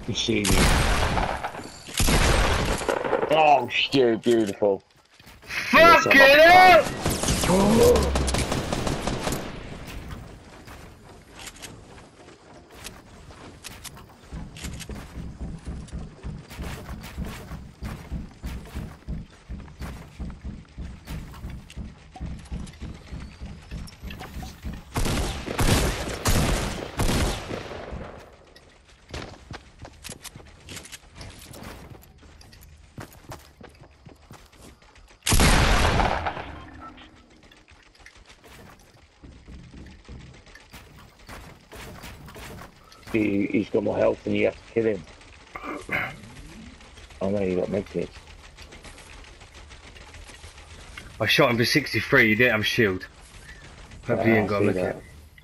You see me. Oh, shit, beautiful. Fuck it up! He's got more health and you have to kill him. Oh no, you got medkits. I shot him for 63, you didn't have a shield. Hopefully you ain't got a medkit.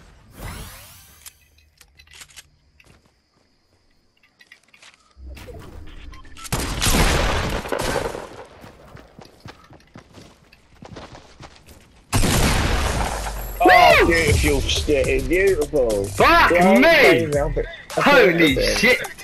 Oh, beautiful, beautiful. Fuck me! Holy shit!